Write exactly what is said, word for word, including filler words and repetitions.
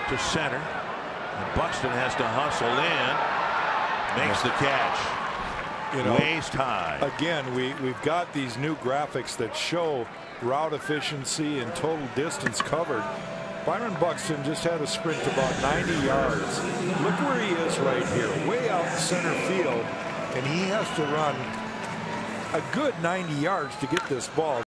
to center. And Buxton has to hustle in. Makes the catch. You know, waist high. Again, we we've got these new graphics that show route efficiency and total distance covered. Byron Buxton just had a sprint about ninety yards. Look where he is right here, way out in center field, and he has to run a good ninety yards to get this ball.